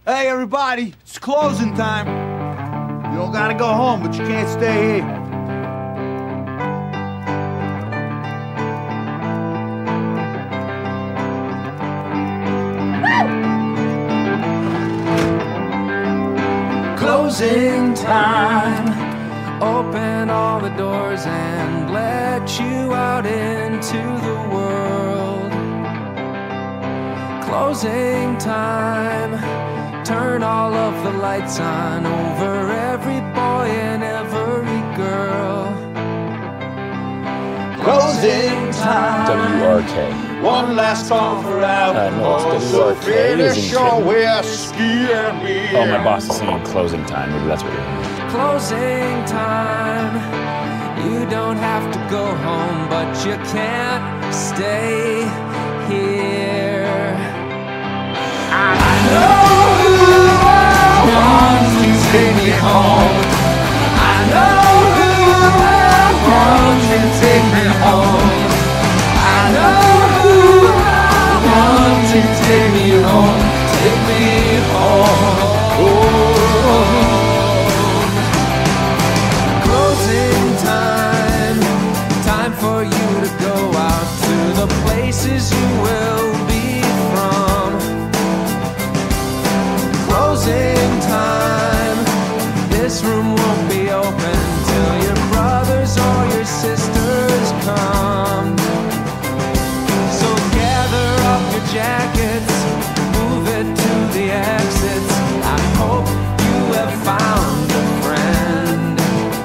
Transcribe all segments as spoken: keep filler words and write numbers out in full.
Hey, everybody, it's closing time. You don't gotta go home, but you can't stay here. Closing time. Open all the doors and let you out into the world. Closing time. Turn all of the lights on over every boy and every girl. Closing time. W R K. One last call for out. Uh, no, it's W R K. It is in Trenton. whiskey and beer. Oh, my boss is singing closing time. Maybe that's what you're hearing. Closing time. You don't have to go home, but you can't stay here. I know who wants to take me home. I know who wants to take me home. I know who wants to take me home. Take me home. Oh. For you to go out to the places you will be from. Closing time. This room won't be open till your brothers or your sisters come. So gather up your jackets, move it to the exits. I hope you have found a friend.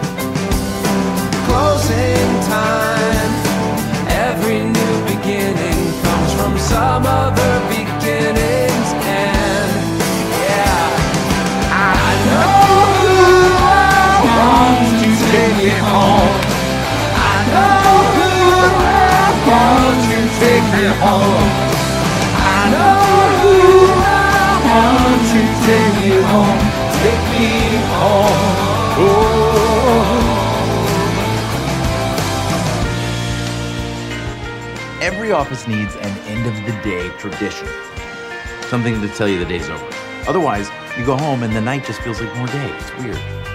Closing time. Every new beginning comes from some other beginning's end. Yeah, I know who wants to take me home. I know who wants to take me home. I know who wants to take me home. Take me home. Oh. Every office needs an end-of-the-day tradition. Something to tell you the day's over. Otherwise, you go home and the night just feels like more day. It's weird.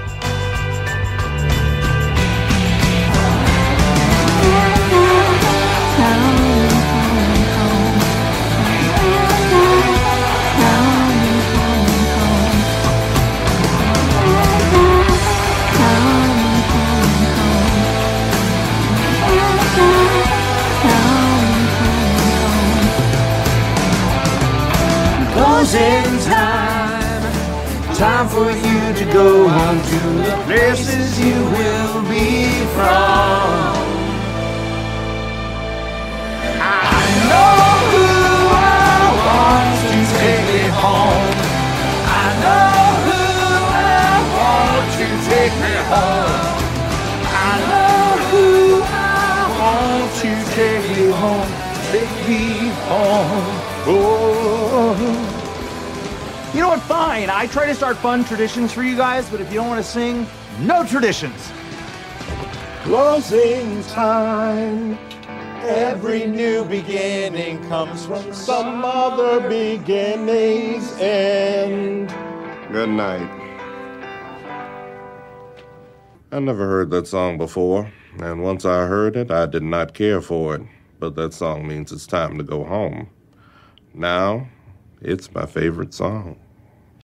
Closing time. Time for you to go on to the places you will be from. I know who wants to take me home. I know who wants to take me home. I know who wants to take me home. Take me home. Oh. You know what? Fine. I try to start fun traditions for you guys, but if you don't want to sing, no traditions. Closing time. Every new beginning comes from some other beginning's end. Good night. I never heard that song before, and once I heard it, I did not care for it. But that song means it's time to go home. Now, it's my favorite song.